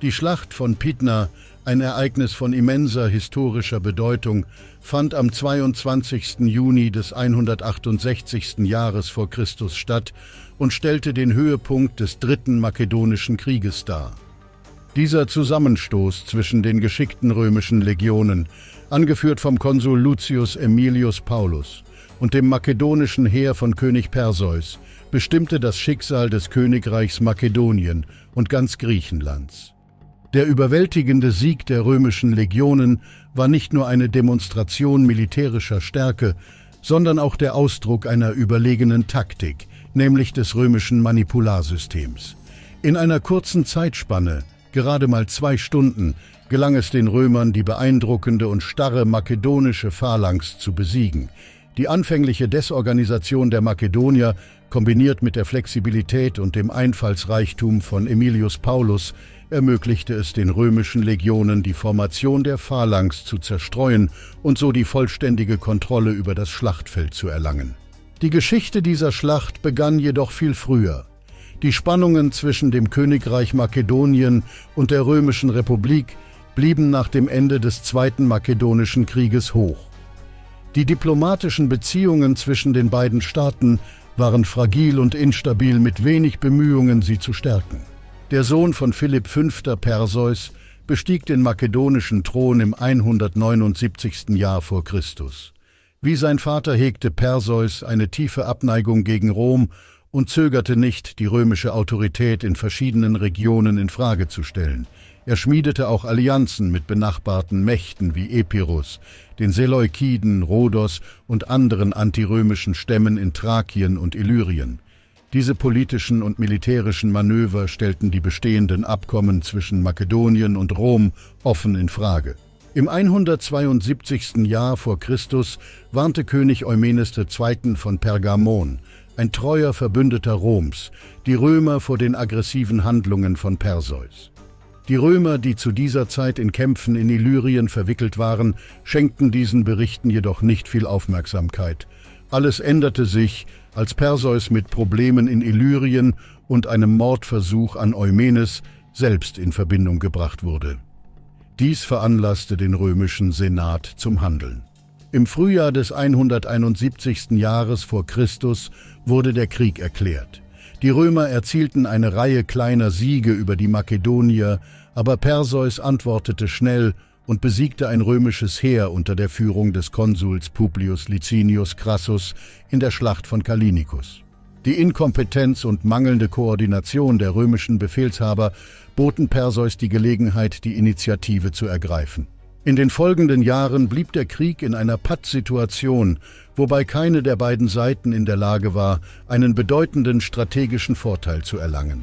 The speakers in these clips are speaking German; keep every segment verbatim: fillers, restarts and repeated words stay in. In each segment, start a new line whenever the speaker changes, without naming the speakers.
Die Schlacht von Pydna, ein Ereignis von immenser historischer Bedeutung, fand am zweiundzwanzigsten Juni des hundertachtundsechzigsten Jahres vor Christus statt und stellte den Höhepunkt des Dritten Makedonischen Krieges dar. Dieser Zusammenstoß zwischen den geschickten römischen Legionen, angeführt vom Konsul Lucius Aemilius Paulus, und dem makedonischen Heer von König Perseus, bestimmte das Schicksal des Königreichs Makedonien und ganz Griechenlands. Der überwältigende Sieg der römischen Legionen war nicht nur eine Demonstration militärischer Stärke, sondern auch der Ausdruck einer überlegenen Taktik, nämlich des römischen Manipularsystems. In einer kurzen Zeitspanne, gerade mal zwei Stunden, gelang es den Römern, die beeindruckende und starre makedonische Phalanx zu besiegen. Die anfängliche Desorganisation der Makedonier, kombiniert mit der Flexibilität und dem Einfallsreichtum von Aemilius Paulus, ermöglichte es den römischen Legionen, die Formation der Phalanx zu zerstreuen und so die vollständige Kontrolle über das Schlachtfeld zu erlangen. Die Geschichte dieser Schlacht begann jedoch viel früher. Die Spannungen zwischen dem Königreich Makedonien und der Römischen Republik blieben nach dem Ende des Zweiten Makedonischen Krieges hoch. Die diplomatischen Beziehungen zwischen den beiden Staaten waren fragil und instabil, mit wenig Bemühungen, sie zu stärken. Der Sohn von Philipp Fünfter Perseus bestieg den makedonischen Thron im hundertneunundsiebzigsten Jahr vor Christus. Wie sein Vater hegte Perseus eine tiefe Abneigung gegen Rom und zögerte nicht, die römische Autorität in verschiedenen Regionen in Frage zu stellen. Er schmiedete auch Allianzen mit benachbarten Mächten wie Epirus, den Seleukiden, Rhodos und anderen antirömischen Stämmen in Thrakien und Illyrien. Diese politischen und militärischen Manöver stellten die bestehenden Abkommen zwischen Makedonien und Rom offen in Frage. Im hundertzweiundsiebzigsten Jahr vor Christus warnte König Eumenes der Zweite von Pergamon, ein treuer Verbündeter Roms, die Römer vor den aggressiven Handlungen von Perseus. Die Römer, die zu dieser Zeit in Kämpfen in Illyrien verwickelt waren, schenkten diesen Berichten jedoch nicht viel Aufmerksamkeit. Alles änderte sich, als Perseus mit Problemen in Illyrien und einem Mordversuch an Eumenes selbst in Verbindung gebracht wurde. Dies veranlasste den römischen Senat zum Handeln. Im Frühjahr des hunderteinundsiebzigsten Jahres vor Christus wurde der Krieg erklärt. Die Römer erzielten eine Reihe kleiner Siege über die Makedonier, aber Perseus antwortete schnell und besiegte ein römisches Heer unter der Führung des Konsuls Publius Licinius Crassus in der Schlacht von Kallinicus. Die Inkompetenz und mangelnde Koordination der römischen Befehlshaber boten Perseus die Gelegenheit, die Initiative zu ergreifen. In den folgenden Jahren blieb der Krieg in einer Pattsituation, wobei keine der beiden Seiten in der Lage war, einen bedeutenden strategischen Vorteil zu erlangen.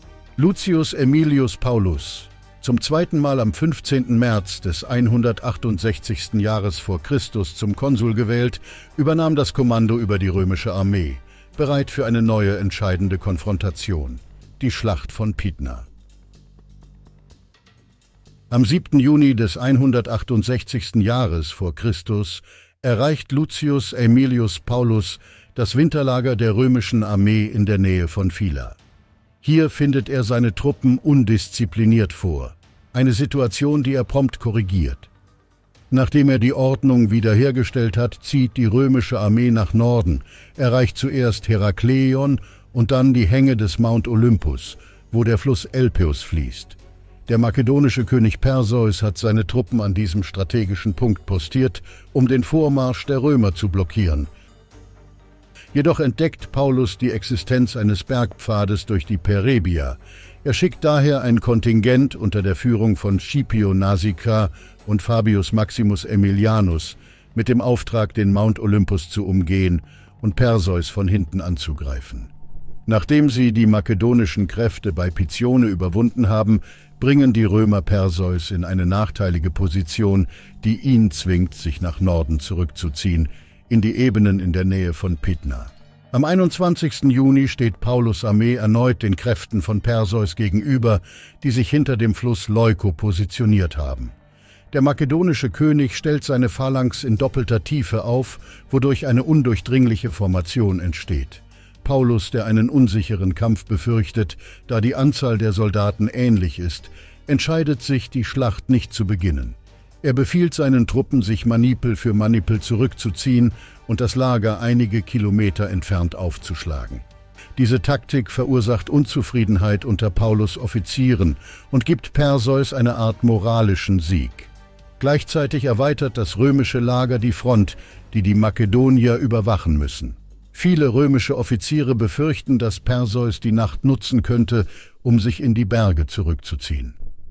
Lucius Aemilius Paulus, zum zweiten Mal am fünfzehnten März des hundertachtundsechzigsten Jahres vor Christus zum Konsul gewählt, übernahm das Kommando über die römische Armee, bereit für eine neue entscheidende Konfrontation, die Schlacht von Pydna. Am siebten Juni des hundertachtundsechzigsten Jahres vor Christus erreicht Lucius Aemilius Paulus das Winterlager der römischen Armee in der Nähe von Phila. Hier findet er seine Truppen undiszipliniert vor, eine Situation, die er prompt korrigiert. Nachdem er die Ordnung wiederhergestellt hat, zieht die römische Armee nach Norden, erreicht zuerst Herakleion und dann die Hänge des Mount Olympus, wo der Fluss Elpeus fließt. Der makedonische König Perseus hat seine Truppen an diesem strategischen Punkt postiert, um den Vormarsch der Römer zu blockieren. Jedoch entdeckt Paulus die Existenz eines Bergpfades durch die Perebia. Er schickt daher ein Kontingent unter der Führung von Scipio Nasica und Fabius Maximus Aemilianus mit dem Auftrag, den Mount Olympus zu umgehen und Perseus von hinten anzugreifen. Nachdem sie die makedonischen Kräfte bei Picione überwunden haben, bringen die Römer Perseus in eine nachteilige Position, die ihn zwingt, sich nach Norden zurückzuziehen, in die Ebenen in der Nähe von Pydna. Am einundzwanzigsten Juni steht Paulus' Armee erneut den Kräften von Perseus gegenüber, die sich hinter dem Fluss Leuko positioniert haben. Der makedonische König stellt seine Phalanx in doppelter Tiefe auf, wodurch eine undurchdringliche Formation entsteht. Paulus, der einen unsicheren Kampf befürchtet, da die Anzahl der Soldaten ähnlich ist, entscheidet sich, die Schlacht nicht zu beginnen. Er befiehlt seinen Truppen, sich Manipel für Manipel zurückzuziehen und das Lager einige Kilometer entfernt aufzuschlagen. Diese Taktik verursacht Unzufriedenheit unter Paulus' Offizieren und gibt Perseus eine Art moralischen Sieg. Gleichzeitig erweitert das römische Lager die Front, die die Makedonier überwachen müssen. Viele römische Offiziere befürchten, dass Perseus die Nacht nutzen könnte, um sich in die Berge zurückzuziehen.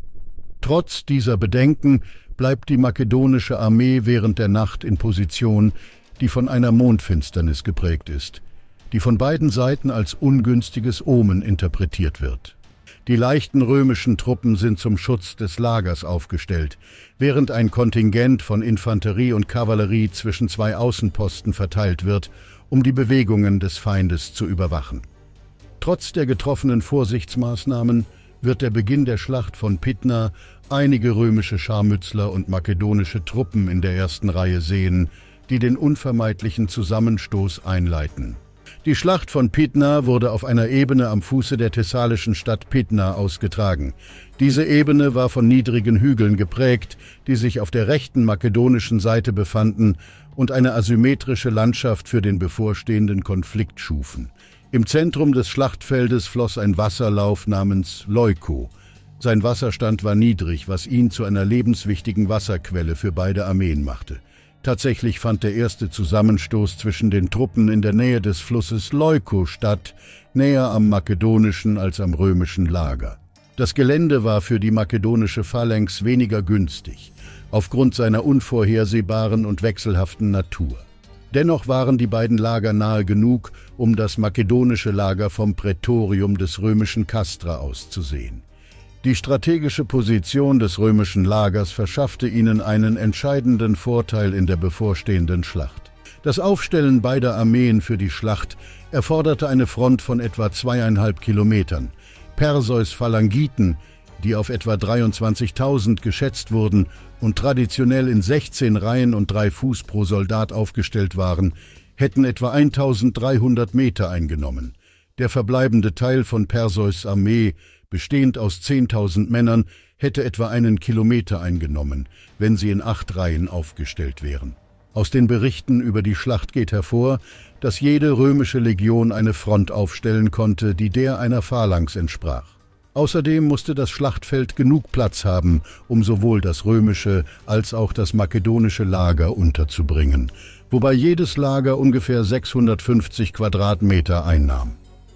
Trotz dieser Bedenken bleibt die makedonische Armee während der Nacht in Position, die von einer Mondfinsternis geprägt ist, die von beiden Seiten als ungünstiges Omen interpretiert wird. Die leichten römischen Truppen sind zum Schutz des Lagers aufgestellt, während ein Kontingent von Infanterie und Kavallerie zwischen zwei Außenposten verteilt wird, um die Bewegungen des Feindes zu überwachen. Trotz der getroffenen Vorsichtsmaßnahmen wird der Beginn der Schlacht von Pydna einige römische Scharmützler und makedonische Truppen in der ersten Reihe sehen, die den unvermeidlichen Zusammenstoß einleiten. Die Schlacht von Pydna wurde auf einer Ebene am Fuße der thessalischen Stadt Pydna ausgetragen. Diese Ebene war von niedrigen Hügeln geprägt, die sich auf der rechten makedonischen Seite befanden und eine asymmetrische Landschaft für den bevorstehenden Konflikt schufen. Im Zentrum des Schlachtfeldes floss ein Wasserlauf namens Leuko. Sein Wasserstand war niedrig, was ihn zu einer lebenswichtigen Wasserquelle für beide Armeen machte. Tatsächlich fand der erste Zusammenstoß zwischen den Truppen in der Nähe des Flusses Leuko statt, näher am makedonischen als am römischen Lager. Das Gelände war für die makedonische Phalanx weniger günstig, aufgrund seiner unvorhersehbaren und wechselhaften Natur. Dennoch waren die beiden Lager nahe genug, um das makedonische Lager vom Prätorium des römischen Castra aus zu sehen. Die strategische Position des römischen Lagers verschaffte ihnen einen entscheidenden Vorteil in der bevorstehenden Schlacht. Das Aufstellen beider Armeen für die Schlacht erforderte eine Front von etwa zweieinhalb Kilometern. Perseus Phalangiten, die auf etwa dreiundzwanzigtausend geschätzt wurden und traditionell in sechzehn Reihen und drei Fuß pro Soldat aufgestellt waren, hätten etwa eintausenddreihundert Meter eingenommen. Der verbleibende Teil von Perseus' Armee, bestehend aus zehntausend Männern, hätte etwa einen Kilometer eingenommen, wenn sie in acht Reihen aufgestellt wären. Aus den Berichten über die Schlacht geht hervor, dass jede römische Legion eine Front aufstellen konnte, die der einer Phalanx entsprach. Außerdem musste das Schlachtfeld genug Platz haben, um sowohl das römische als auch das makedonische Lager unterzubringen, wobei jedes Lager ungefähr sechshundertfünfzig Quadratmeter einnahm.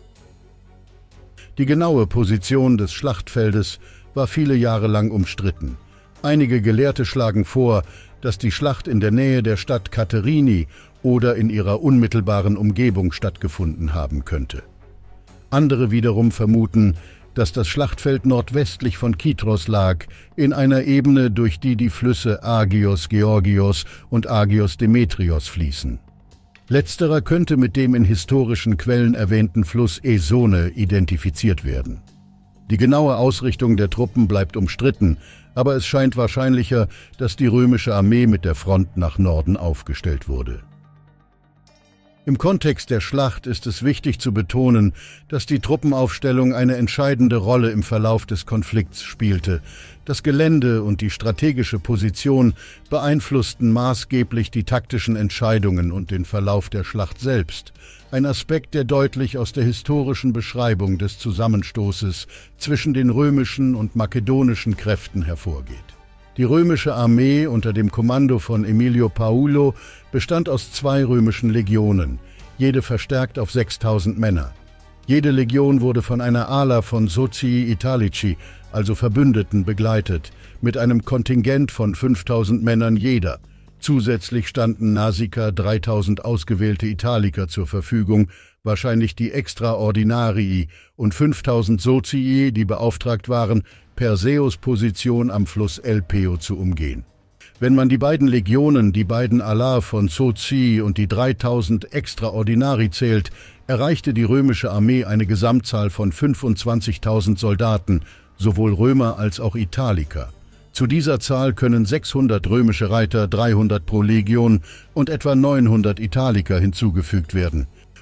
Die genaue Position des Schlachtfeldes war viele Jahre lang umstritten. Einige Gelehrte schlagen vor, dass die Schlacht in der Nähe der Stadt Katerini oder in ihrer unmittelbaren Umgebung stattgefunden haben könnte. Andere wiederum vermuten, dass das Schlachtfeld nordwestlich von Kitros lag, in einer Ebene, durch die die Flüsse Agios Georgios und Agios Demetrios fließen. Letzterer könnte mit dem in historischen Quellen erwähnten Fluss Esone identifiziert werden. Die genaue Ausrichtung der Truppen bleibt umstritten, aber es scheint wahrscheinlicher, dass die römische Armee mit der Front nach Norden aufgestellt wurde. Im Kontext der Schlacht ist es wichtig zu betonen, dass die Truppenaufstellung eine entscheidende Rolle im Verlauf des Konflikts spielte. Das Gelände und die strategische Position beeinflussten maßgeblich die taktischen Entscheidungen und den Verlauf der Schlacht selbst. Ein Aspekt, der deutlich aus der historischen Beschreibung des Zusammenstoßes zwischen den römischen und makedonischen Kräften hervorgeht. Die römische Armee unter dem Kommando von Emilio Paulo bestand aus zwei römischen Legionen, jede verstärkt auf sechstausend Männer. Jede Legion wurde von einer Ala von Socii Italici, also Verbündeten, begleitet, mit einem Kontingent von fünftausend Männern jeder. Zusätzlich standen Nasica dreitausend ausgewählte Italiker zur Verfügung, wahrscheinlich die Extraordinarii, und fünftausend Socii, die beauftragt waren, Perseus Position am Fluss Elpeo zu umgehen. Wenn man die beiden Legionen, die beiden Ala von Socii und die dreitausend Extraordinari zählt, erreichte die römische Armee eine Gesamtzahl von fünfundzwanzigtausend Soldaten, sowohl Römer als auch Italiker. Zu dieser Zahl können sechshundert römische Reiter, dreihundert pro Legion und etwa neunhundert Italiker hinzugefügt werden.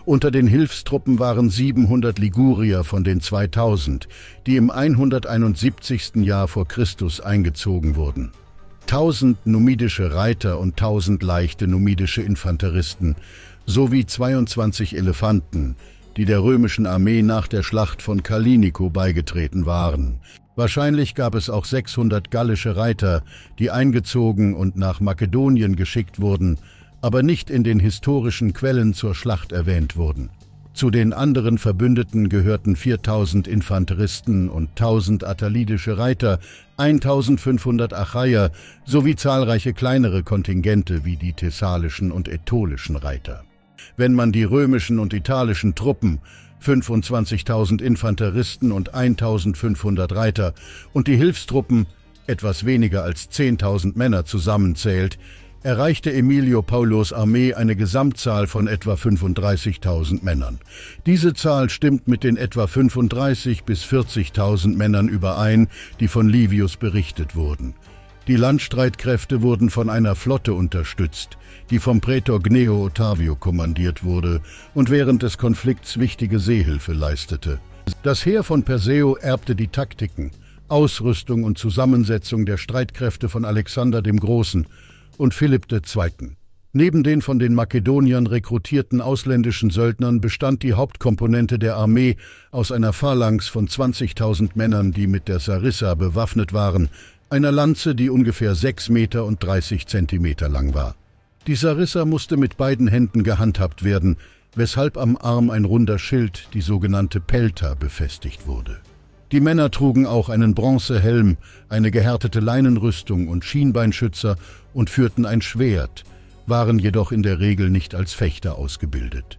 Unter den Hilfstruppen waren siebenhundert Ligurier von den zweitausend, die im hunderteinundsiebzigsten Jahr vor Christus eingezogen wurden. tausend numidische Reiter und tausend leichte numidische Infanteristen sowie zweiundzwanzig Elefanten, die der römischen Armee nach der Schlacht von Kallinicco beigetreten waren. Wahrscheinlich gab es auch sechshundert gallische Reiter, die eingezogen und nach Makedonien geschickt wurden, aber nicht in den historischen Quellen zur Schlacht erwähnt wurden. Zu den anderen Verbündeten gehörten viertausend Infanteristen und tausend attalidische Reiter, eintausendfünfhundert Achaier sowie zahlreiche kleinere Kontingente wie die thessalischen und ätolischen Reiter. Wenn man die römischen und italischen Truppen, fünfundzwanzigtausend Infanteristen und eintausendfünfhundert Reiter, und die Hilfstruppen, etwas weniger als zehntausend Männer, zusammenzählt, erreichte Emilio Paulos Armee eine Gesamtzahl von etwa fünfunddreißigtausend Männern. Diese Zahl stimmt mit den etwa fünfunddreißigtausend bis vierzigtausend Männern überein, die von Livius berichtet wurden. Die Landstreitkräfte wurden von einer Flotte unterstützt, die vom Prätor Gneo Ottavio kommandiert wurde und während des Konflikts wichtige Seehilfe leistete. Das Heer von Perseo erbte die Taktiken, Ausrüstung und Zusammensetzung der Streitkräfte von Alexander dem Großen und Philipp der Zweite. Neben den von den Makedoniern rekrutierten ausländischen Söldnern bestand die Hauptkomponente der Armee aus einer Phalanx von zwanzigtausend Männern, die mit der Sarissa bewaffnet waren, einer Lanze, die ungefähr sechs Meter und dreißig Zentimeter lang war. Die Sarissa musste mit beiden Händen gehandhabt werden, weshalb am Arm ein runder Schild, die sogenannte Pelta, befestigt wurde. Die Männer trugen auch einen Bronzehelm, eine gehärtete Leinenrüstung und Schienbeinschützer und führten ein Schwert, waren jedoch in der Regel nicht als Fechter ausgebildet.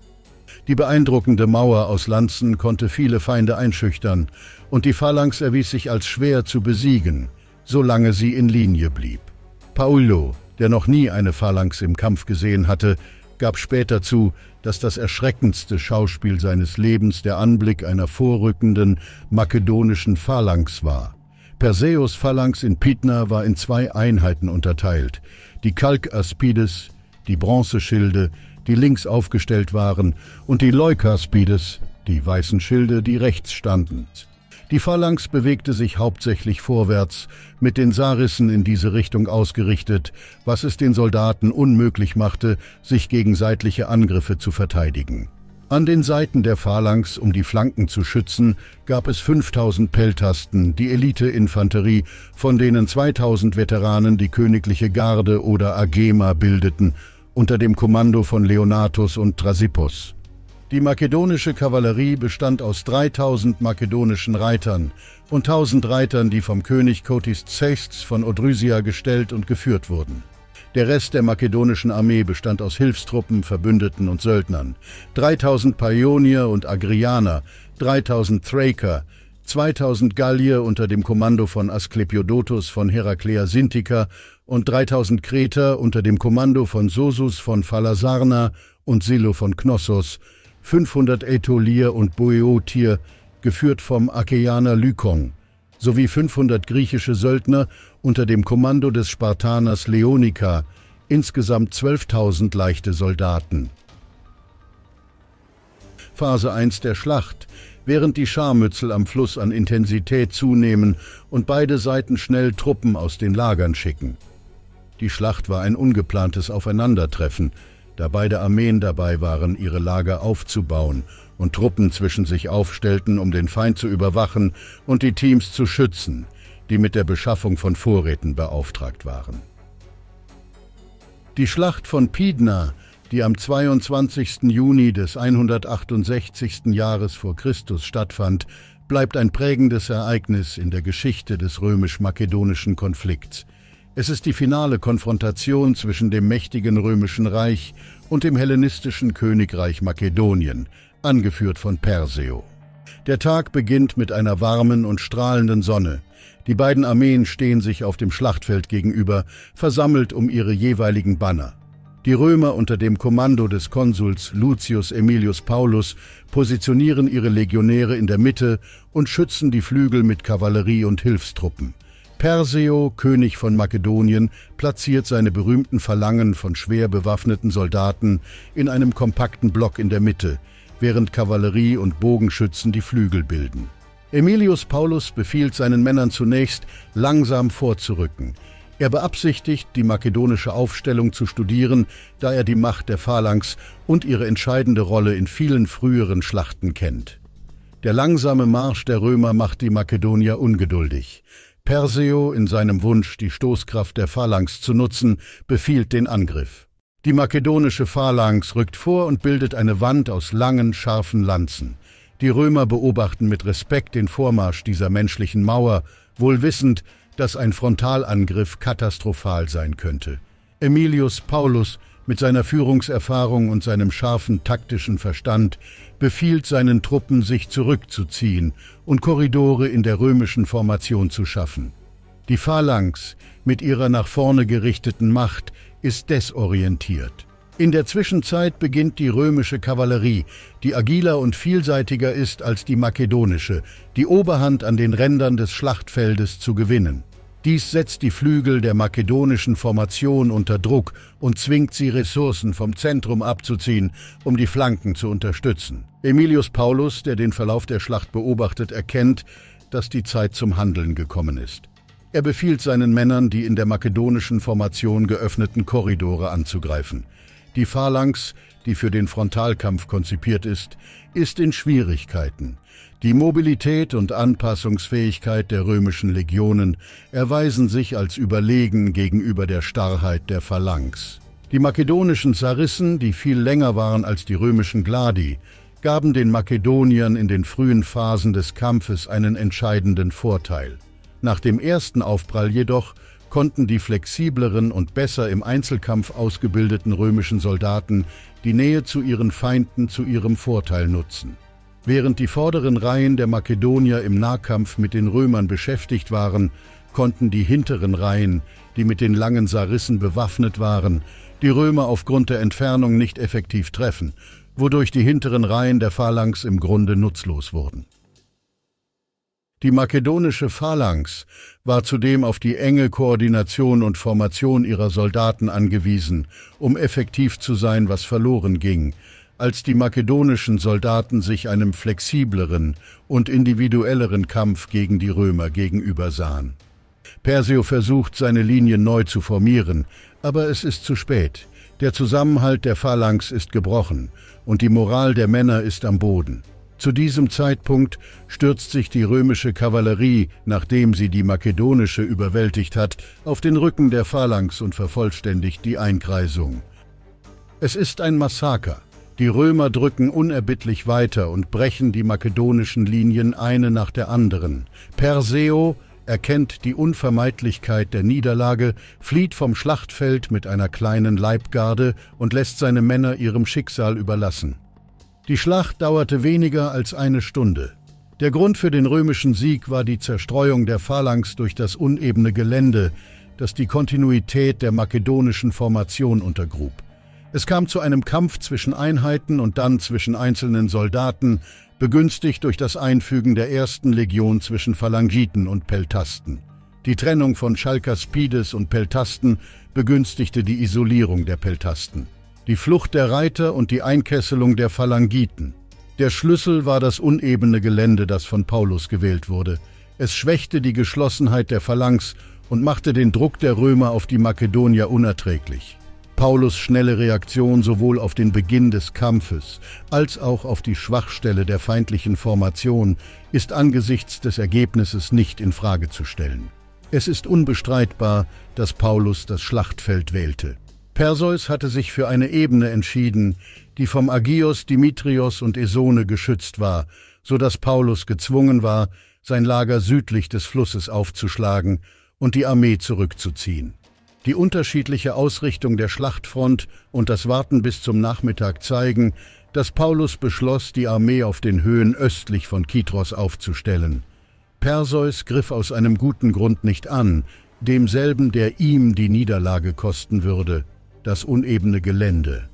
Die beeindruckende Mauer aus Lanzen konnte viele Feinde einschüchtern, und die Phalanx erwies sich als schwer zu besiegen, solange sie in Linie blieb. Paulo, der noch nie eine Phalanx im Kampf gesehen hatte, gab später zu, dass das erschreckendste Schauspiel seines Lebens der Anblick einer vorrückenden makedonischen Phalanx war. Perseus Phalanx in Pydna war in zwei Einheiten unterteilt: die Kalkaspides, die Bronzeschilde, die links aufgestellt waren, und die Leukaspides, die weißen Schilde, die rechts standen. Die Phalanx bewegte sich hauptsächlich vorwärts, mit den Sarissen in diese Richtung ausgerichtet, was es den Soldaten unmöglich machte, sich gegen seitliche Angriffe zu verteidigen. An den Seiten der Phalanx, um die Flanken zu schützen, gab es fünftausend Peltasten, die Elite-Infanterie, von denen zweitausend Veteranen die königliche Garde oder Agema bildeten, unter dem Kommando von Leonatus und Thrasyppos. Die makedonische Kavallerie bestand aus dreitausend makedonischen Reitern und tausend Reitern, die vom König Kotys von Odrysia gestellt und geführt wurden. Der Rest der makedonischen Armee bestand aus Hilfstruppen, Verbündeten und Söldnern: dreitausend Paionier und Agrianer, dreitausend Thraker, zweitausend Gallier unter dem Kommando von Asklepiodotos von Heraklea Sintika und dreitausend Kreter unter dem Kommando von Sosus von Phalasarna und Silo von Knossos, fünfhundert Ätolier und Boeotier, geführt vom Achäaner Lykon, sowie fünfhundert griechische Söldner unter dem Kommando des Spartaners Leonika, insgesamt zwölftausend leichte Soldaten. Phase eins der Schlacht: Während die Scharmützel am Fluss an Intensität zunehmen und beide Seiten schnell Truppen aus den Lagern schicken. Die Schlacht war ein ungeplantes Aufeinandertreffen, da beide Armeen dabei waren, ihre Lager aufzubauen und Truppen zwischen sich aufstellten, um den Feind zu überwachen und die Teams zu schützen, die mit der Beschaffung von Vorräten beauftragt waren. Die Schlacht von Pydna, die am zweiundzwanzigsten Juni des hundertachtundsechzigsten Jahres vor Christus stattfand, bleibt ein prägendes Ereignis in der Geschichte des römisch-makedonischen Konflikts. Es ist die finale Konfrontation zwischen dem mächtigen Römischen Reich und dem hellenistischen Königreich Makedonien, angeführt von Perseo. Der Tag beginnt mit einer warmen und strahlenden Sonne. Die beiden Armeen stehen sich auf dem Schlachtfeld gegenüber, versammelt um ihre jeweiligen Banner. Die Römer unter dem Kommando des Konsuls Lucius Aemilius Paulus positionieren ihre Legionäre in der Mitte und schützen die Flügel mit Kavallerie und Hilfstruppen, Perseo, König von Makedonien, platziert seine berühmten Phalangen von schwer bewaffneten Soldaten in einem kompakten Block in der Mitte, während Kavallerie und Bogenschützen die Flügel bilden. Aemilius Paulus befiehlt seinen Männern zunächst, langsam vorzurücken. Er beabsichtigt, die makedonische Aufstellung zu studieren, da er die Macht der Phalanx und ihre entscheidende Rolle in vielen früheren Schlachten kennt. Der langsame Marsch der Römer macht die Makedonier ungeduldig. Perseo, in seinem Wunsch, die Stoßkraft der Phalanx zu nutzen, befiehlt den Angriff. Die makedonische Phalanx rückt vor und bildet eine Wand aus langen, scharfen Lanzen. Die Römer beobachten mit Respekt den Vormarsch dieser menschlichen Mauer, wohl wissend, dass ein Frontalangriff katastrophal sein könnte. Aemilius Paulus, mit seiner Führungserfahrung und seinem scharfen taktischen Verstand, befiehlt seinen Truppen, sich zurückzuziehen und Korridore in der römischen Formation zu schaffen. Die Phalanx, mit ihrer nach vorne gerichteten Macht, ist desorientiert. In der Zwischenzeit beginnt die römische Kavallerie, die agiler und vielseitiger ist als die makedonische, die Oberhand an den Rändern des Schlachtfeldes zu gewinnen. Dies setzt die Flügel der makedonischen Formation unter Druck und zwingt sie, Ressourcen vom Zentrum abzuziehen, um die Flanken zu unterstützen. Aemilius Paulus, der den Verlauf der Schlacht beobachtet, erkennt, dass die Zeit zum Handeln gekommen ist. Er befiehlt seinen Männern, die in der makedonischen Formation geöffneten Korridore anzugreifen. Die Phalanx, die für den Frontalkampf konzipiert ist, ist in Schwierigkeiten. Die Mobilität und Anpassungsfähigkeit der römischen Legionen erweisen sich als überlegen gegenüber der Starrheit der Phalanx. Die makedonischen Sarissen, die viel länger waren als die römischen Gladi, gaben den Makedoniern in den frühen Phasen des Kampfes einen entscheidenden Vorteil. Nach dem ersten Aufprall jedoch konnten die flexibleren und besser im Einzelkampf ausgebildeten römischen Soldaten die Nähe zu ihren Feinden zu ihrem Vorteil nutzen. Während die vorderen Reihen der Makedonier im Nahkampf mit den Römern beschäftigt waren, konnten die hinteren Reihen, die mit den langen Sarissen bewaffnet waren, die Römer aufgrund der Entfernung nicht effektiv treffen, wodurch die hinteren Reihen der Phalanx im Grunde nutzlos wurden. Die makedonische Phalanx war zudem auf die enge Koordination und Formation ihrer Soldaten angewiesen, um effektiv zu sein, was verloren ging, als die makedonischen Soldaten sich einem flexibleren und individuelleren Kampf gegen die Römer gegenüber sahen. Perseo versucht, seine Linien neu zu formieren, aber es ist zu spät. Der Zusammenhalt der Phalanx ist gebrochen und die Moral der Männer ist am Boden. Zu diesem Zeitpunkt stürzt sich die römische Kavallerie, nachdem sie die makedonische überwältigt hat, auf den Rücken der Phalanx und vervollständigt die Einkreisung. Es ist ein Massaker. Die Römer drücken unerbittlich weiter und brechen die makedonischen Linien eine nach der anderen. Perseo erkennt die Unvermeidlichkeit der Niederlage, flieht vom Schlachtfeld mit einer kleinen Leibgarde und lässt seine Männer ihrem Schicksal überlassen. Die Schlacht dauerte weniger als eine Stunde. Der Grund für den römischen Sieg war die Zerstreuung der Phalanx durch das unebene Gelände, das die Kontinuität der makedonischen Formation untergrub. Es kam zu einem Kampf zwischen Einheiten und dann zwischen einzelnen Soldaten, begünstigt durch das Einfügen der ersten Legion zwischen Phalangiten und Peltasten. Die Trennung von Chalkaspides und Peltasten begünstigte die Isolierung der Peltasten. Die Flucht der Reiter und die Einkesselung der Phalangiten. Der Schlüssel war das unebene Gelände, das von Paulus gewählt wurde. Es schwächte die Geschlossenheit der Phalanx und machte den Druck der Römer auf die Makedonier unerträglich. Paulus' schnelle Reaktion sowohl auf den Beginn des Kampfes als auch auf die Schwachstelle der feindlichen Formation ist angesichts des Ergebnisses nicht in Frage zu stellen. Es ist unbestreitbar, dass Paulus das Schlachtfeld wählte. Perseus hatte sich für eine Ebene entschieden, die vom Agios, Dimitrios und Esone geschützt war, so dass Paulus gezwungen war, sein Lager südlich des Flusses aufzuschlagen und die Armee zurückzuziehen. Die unterschiedliche Ausrichtung der Schlachtfront und das Warten bis zum Nachmittag zeigen, dass Paulus beschloss, die Armee auf den Höhen östlich von Kitros aufzustellen. Perseus griff aus einem guten Grund nicht an, demselben, der ihm die Niederlage kosten würde, das unebene Gelände.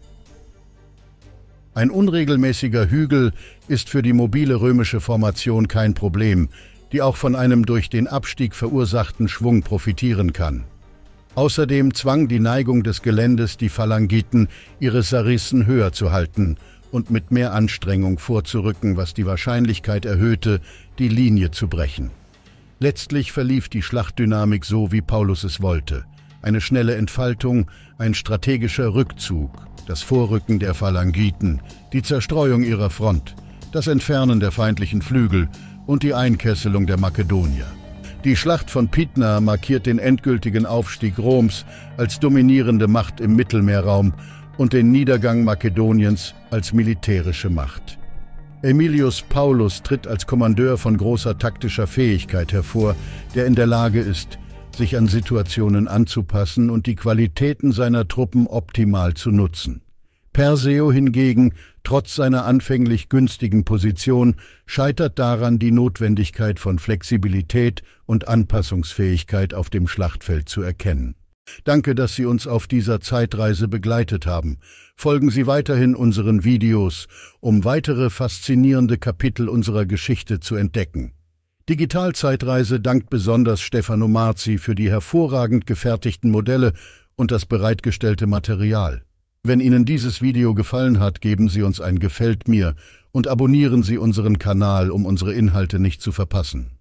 Ein unregelmäßiger Hügel ist für die mobile römische Formation kein Problem. die auch von einem durch den Abstieg verursachten Schwung profitieren kann. Außerdem zwang die Neigung des Geländes die Phalangiten, ihre Sarisen höher zu halten und mit mehr Anstrengung vorzurücken, was die Wahrscheinlichkeit erhöhte, die Linie zu brechen. Letztlich verlief die Schlachtdynamik so, wie Paulus es wollte. Eine schnelle Entfaltung, ein strategischer Rückzug, das Vorrücken der Phalangiten, die Zerstreuung ihrer Front, das Entfernen der feindlichen Flügel und die Einkesselung der Makedonier. Die Schlacht von Pydna markiert den endgültigen Aufstieg Roms als dominierende Macht im Mittelmeerraum und den Niedergang Makedoniens als militärische Macht. Aemilius Paulus tritt als Kommandeur von großer taktischer Fähigkeit hervor, der in der Lage ist, sich an Situationen anzupassen und die Qualitäten seiner Truppen optimal zu nutzen. Perseo hingegen, trotz seiner anfänglich günstigen Position, scheitert daran, die Notwendigkeit von Flexibilität und Anpassungsfähigkeit auf dem Schlachtfeld zu erkennen. Danke, dass Sie uns auf dieser Zeitreise begleitet haben. Folgen Sie weiterhin unseren Videos, um weitere faszinierende Kapitel unserer Geschichte zu entdecken. Digitalzeitreise dankt besonders Stefano Marzi für die hervorragend gefertigten Modelle und das bereitgestellte Material. Wenn Ihnen dieses Video gefallen hat, geben Sie uns ein Gefällt mir und abonnieren Sie unseren Kanal, um unsere Inhalte nicht zu verpassen.